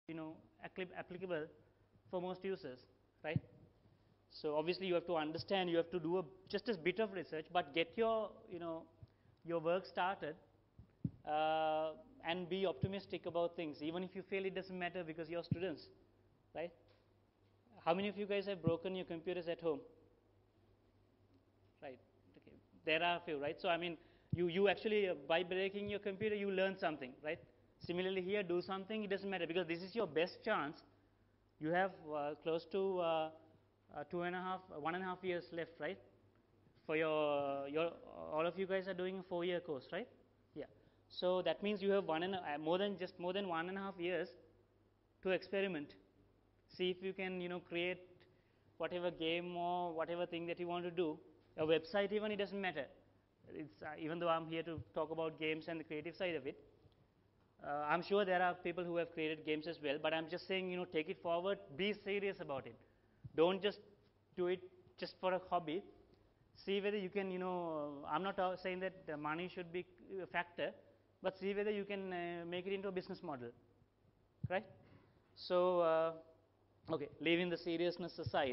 applicable for most users, right? So obviously you have to understand, you have to do just a bit of research, but get your your work started, and be optimistic about things. Even if you fail, it doesn't matter because you're students, right? How many of you guys have broken your computers at home? Right. Okay. There are a few, right? So I mean, you actually by breaking your computer, you learn something, right? Similarly here, do something. It doesn't matter because this is your best chance. You have close to 1.5 years left, right? For your all of you guys are doing a 4-year course, right? Yeah. So that means you have more than 1.5 years to experiment. See if you can create whatever game or whatever thing that you want to do. A website even, it doesn't matter. It's even though I'm here to talk about games and the creative side of it. I'm sure there are people who have created games as well, but I'm just saying, take it forward, be serious about it. Don't just do it just for a hobby. See whether you can, I'm not saying that money should be a factor, but see whether you can make it into a business model, right? So, okay, leaving the seriousness aside,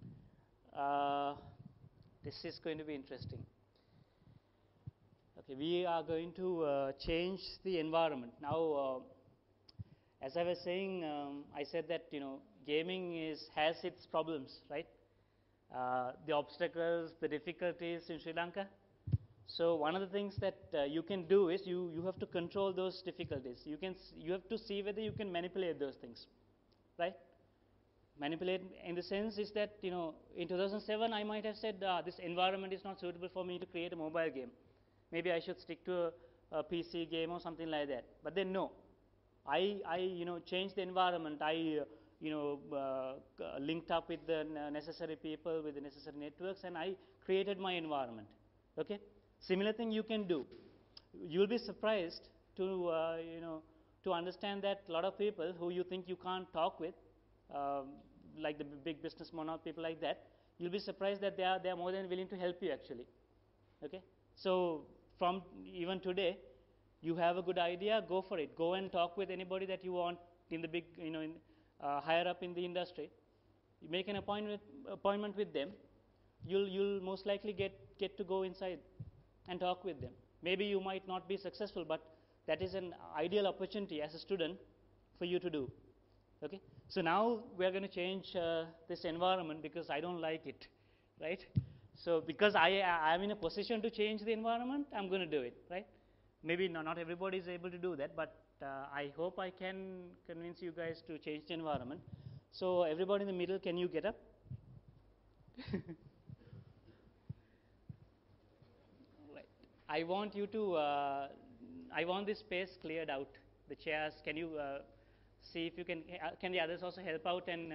this is going to be interesting. Okay, we are going to change the environment. Now, as I was saying, I said that, gaming has its problems, right? The obstacles, the difficulties in Sri Lanka. So one of the things that you can do is you have to control those difficulties. You have to see whether you can manipulate those things, right? Manipulate in the sense is that, in 2007 I might have said this environment is not suitable for me to create a mobile game. Maybe I should stick to a PC game or something like that. But then no, I changed the environment. I linked up with the necessary people, with the necessary networks, and I created my environment. Okay, similar thing you can do. You'll be surprised to to understand that a lot of people who you think you can't talk with, like the big business monarch people like that, you'll be surprised that they are more than willing to help you actually. Okay, so from even today, you have a good idea, go for it. Go and talk with anybody that you want in the big, higher up in the industry. You make an appointment with them. You'll most likely get to go inside and talk with them. Maybe you might not be successful, but that is an ideal opportunity as a student for you to do. Okay. So now we are going to change this environment because I don't like it, right? So because I am in a position to change the environment, I'm going to do it, right? Maybe not everybody is able to do that, but I hope I can convince you guys to change the environment. So everybody in the middle, can you get up? Right. I want you to, I want this space cleared out. The chairs, can you see if you can the others also help out and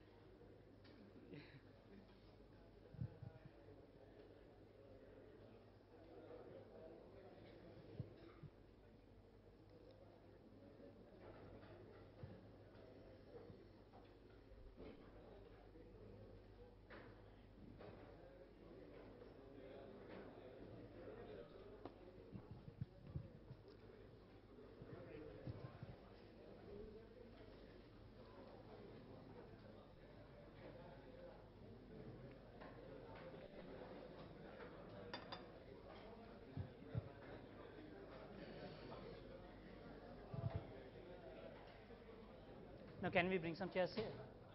now can we bring some chairs here?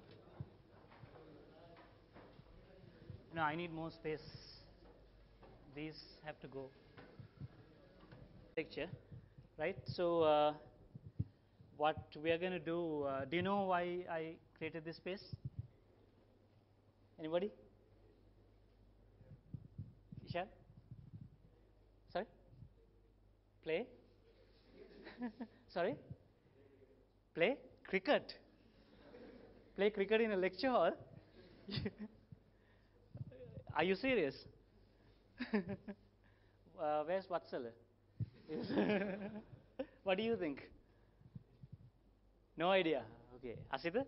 No, I need more space. These have to go. Picture, right? So what we are going to do you know why I created this space? Anybody? Ishad? Sorry? Play? Sorry? Play cricket? Play cricket in a lecture hall? Are you serious? Where's Vatsala? What do you think? No idea. Okay. Asita?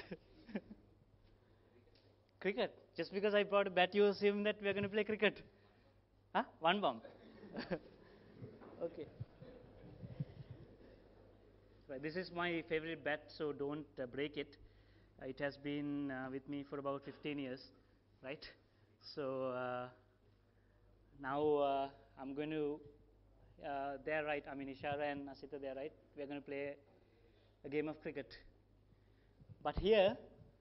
Cricket. Just because I brought a bat, you assume that we are going to play cricket? Huh? One bomb. Okay. Right, this is my favorite bat, so don't break it. It has been with me for about 15 years, right? So now I'm going to, they're right, I mean Ishara and Asita, they're right. We're going to play a game of cricket. But here,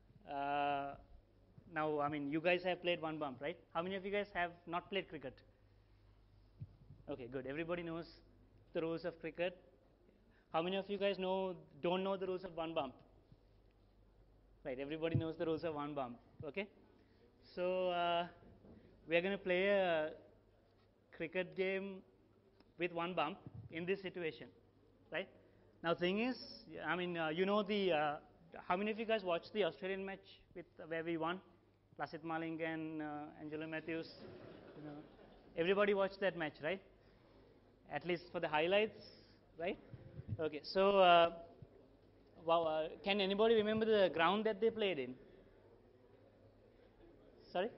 now, I mean, you guys have played one bump, right? How many of you guys have not played cricket? Okay, good. Everybody knows the rules of cricket. How many of you guys don't know the rules of one bump? Right, everybody knows the rules of one bump, okay? So, we're going to play a cricket game with one bump in this situation, right? Now, thing is, I mean, you know how many of you guys watched the Australian match where we won? Lasith Malinga and Angelo Matthews. You know, everybody watched that match, right? At least for the highlights, right? Okay, so can anybody remember the ground that they played in? Sorry?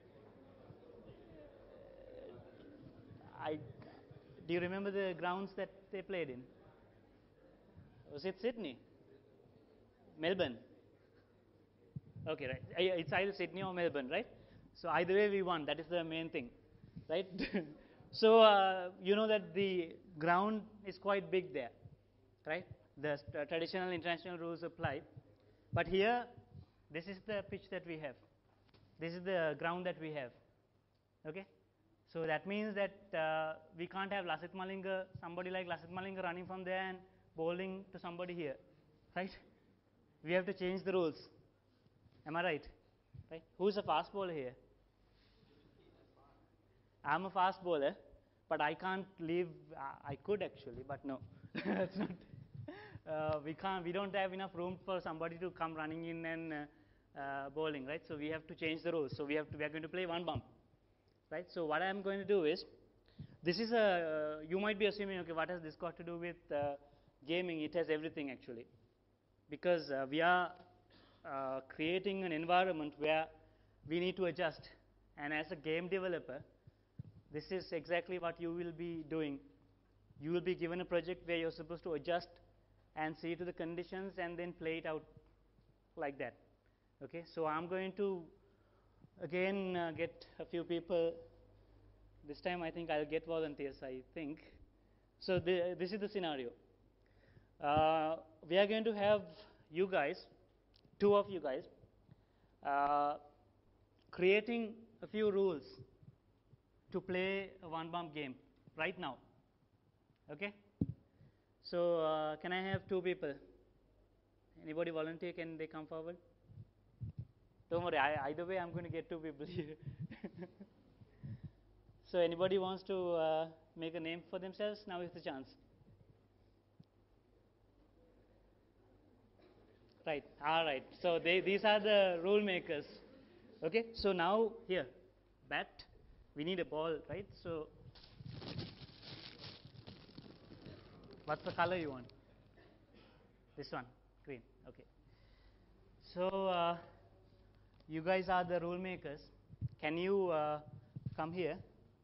Do you remember the grounds that they played in? Was it Sydney? Melbourne? Okay, right. It's either Sydney or Melbourne, right? So either way we won. That is the main thing, right? So you know that the ground is quite big there, right? The traditional international rules apply. But here, this is the pitch that we have. This is the ground that we have. Okay? So that means that we can't have Lasith Malinga, somebody like Lasith Malinga running from there and bowling to somebody here, right? We have to change the rules. Am I right? Right? Who's a fast bowler here? I'm a fast bowler, but I can't leave. I could actually, but no, that's not. We can't. We don't have enough room for somebody to come running in and bowling, right? So we have to change the rules. So we are going to play one bump, right? So what I'm going to do is, this is you might be assuming, okay, what has this got to do with gaming? It has everything actually, because we are creating an environment where we need to adjust. And as a game developer, this is exactly what you will be doing. You will be given a project where you're supposed to adjust and see to the conditions and then play it out like that. Okay, so I'm going to again get a few people. This time I think I'll get volunteers, I think. So this is the scenario. We are going to have you guys, two of you guys, creating a few rules to play a one bump game right now. Okay? So can I have two people? Anybody volunteer? Can they come forward? Don't worry, either way I'm going to get two people here. So anybody wants to make a name for themselves? Now is the chance. Right, all right. So these are the rule makers. Okay, so now here, bat, we need a ball, right? So what's the color you want? This one, green, okay. So you guys are the rule makers. Can you come here?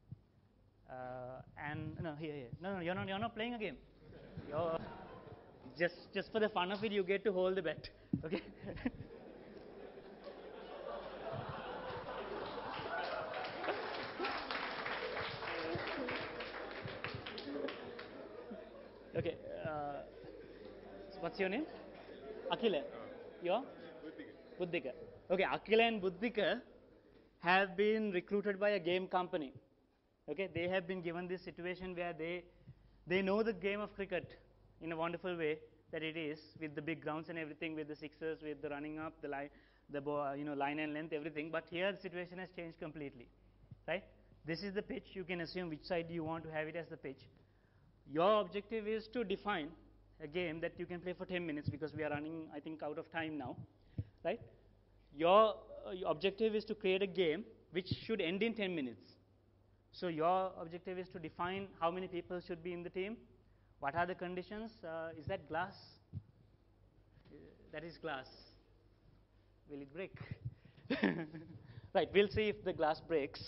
And no, here. No, you're not playing a game. You're just for the fun of it, you get to hold the bat. Okay. Okay. So what's your name? Akhila. Your? Buddhika. Okay, Akhila and Buddhika have been recruited by a game company. Okay, they have been given this situation where they know the game of cricket in a wonderful way that it is, with the big grounds and everything, with the sixers, with the running up, the line, line and length, everything. But here the situation has changed completely, right? This is the pitch. You can assume which side you want to have it as the pitch. Your objective is to define a game that you can play for 10 minutes, because we are running, I think, out of time now, right? Your objective is to create a game which should end in 10 minutes. So your objective is to define how many people should be in the team, what are the conditions. Is that glass? That is glass. Will it break? Right, we'll see if the glass breaks.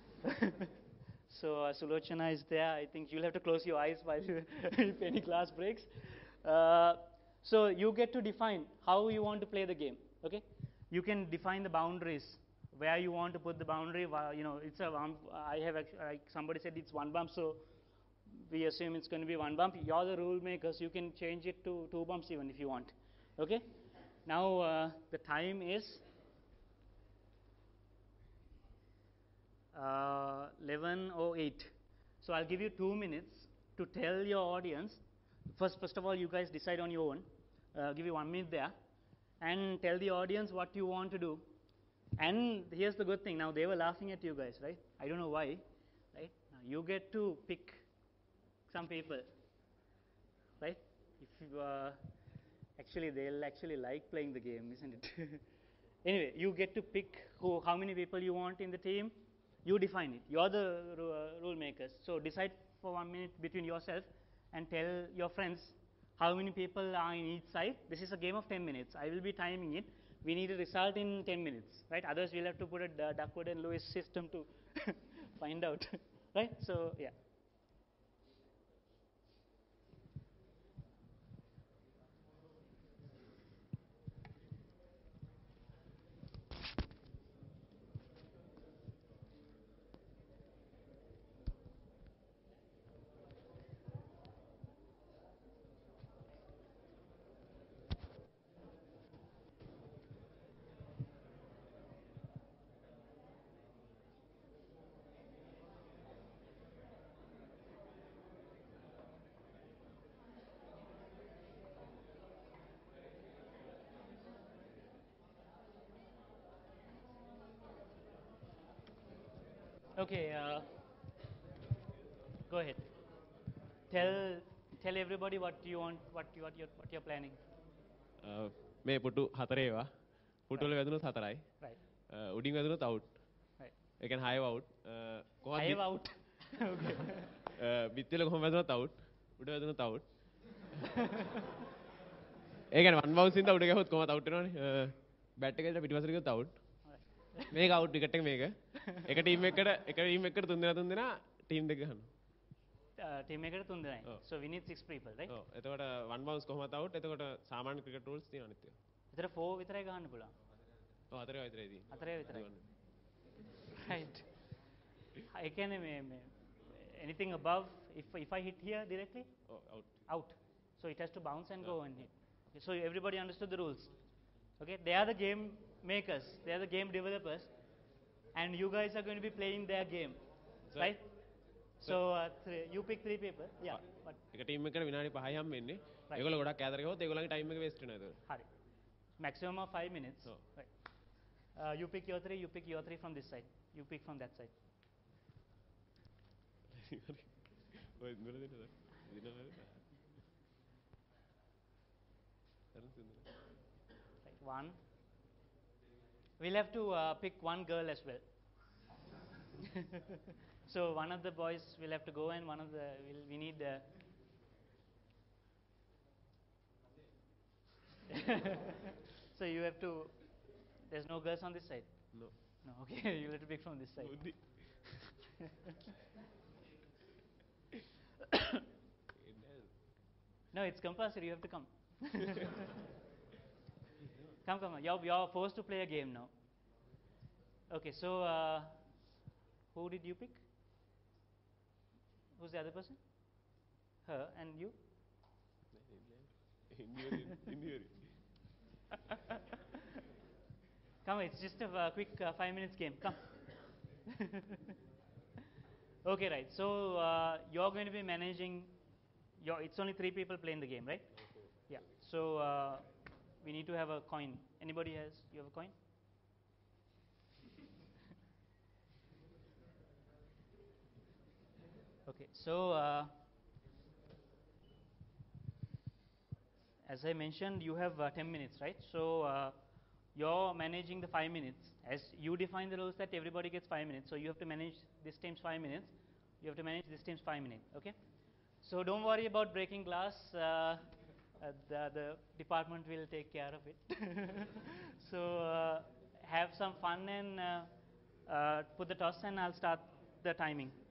So Sulochana is there. I think you'll have to close your eyes while if any glass breaks. So you get to define how you want to play the game. Okay, you can define the boundaries where you want to put the boundary. It's a I have like somebody said it's one bump, so we assume it's going to be one bump. You're the rule makers. You can change it to 2 bumps even if you want. Okay. Now the time is 11:08. So I'll give you 2 minutes to tell your audience. First of all, you guys decide on your own. Give you 1 minute there, and tell the audience what you want to do. And here's the good thing. Now they were laughing at you guys, right? I don't know why. Right? Now you get to pick some people, right? If you, actually they'll actually like playing the game, isn't it? Anyway, you get to pick how many people you want in the team. You define it. You're the rule makers. So decide for 1 minute between yourself and tell your friends how many people are in each side. This is a game of 10 minutes. I will be timing it. We need a result in 10 minutes, right? Otherwise, we'll have to put a Duckworth and Lewis system to find out, right? So, yeah. Okay, go ahead. Tell tell everybody what you want, what you're planning. මේ පුටු 4 ඒවා පුටු වල වැදුණොත් 4යි. Right. උඩින් වැදුණොත් out. Right. ඒ කියන්නේ 6 out. I have out. Okay. බිත්තිල කොහොම වැදුණොත් out. උඩ වැදුණොත් out. ඒ කියන්නේ one bounce ඉඳලා උඩ ගහුවොත් කොහොමද out වෙනවනේ. බැට් එක ඇවිල්ලා පිටිපස්සට ගියොත් out. මේක out විකට් එක මේක. එක ටීම් එකකට තුන් දෙනා ටීම් දෙක ගහනවා. Team maker 3 දෙනයි. So we need 6 people, right? ඔව්. එතකොට one bounce කොහොමද out? එතකොට සාමාන්‍ය ක්‍රිකට් rules තියෙනවා අනිත් ඒවා. විතර 4 විතරයි ගහන්න පුළුවන්. ඔව් 4 විතරයි තියෙන්නේ. 4 විතරයි. Right. I can anything above if I hit here directly? Oh, out. Out. So it has to bounce and go and hit. Okay, so everybody understood the rules. Okay, they are the game makers. They are the game developers, and you guys are going to be playing their game, right? So you pick 3 people. Yeah. But එක team එකකට විනාඩි 5යි හම් වෙන්නේ. ඒගොල්ලෝ ගොඩක් ඈතට ගියොත් ඒගොල්ලන්ගේ ටයිම් එක වේස්ට් වෙනවා ඒක. හරි. Maximum of 5 minutes. Oh. Right. You pick your 3. You pick your 3 from this side. You pick from that side. ඔය ඉන්නවද දෙන්නද? දිනවද? Right. 1. We'll have to pick one girl as well. So one of the boys will have to go, and one of the we need. So you have to. There's no girls on this side. No. No. Okay, you have to pick from this side. No, it's compulsory. You have to come. Come. You're forced to play a game now. Okay, so who did you pick? Who's the other person? Her and you? Come, it's just a quick 5 minutes game. Come. Okay, right. So you're going to be managing. It's only 3 people playing the game, right? Okay. Yeah. So we need to have a coin. Anybody has? You have a coin? Okay. So as I mentioned, you have 10 minutes, right? So you're managing the 5 minutes. As you define the rules that everybody gets 5 minutes, so you have to manage this team's 5 minutes. You have to manage this team's 5 minutes. Okay. So don't worry about breaking glass. The department will take care of it. So have some fun and put the toss, and I'll start the timing.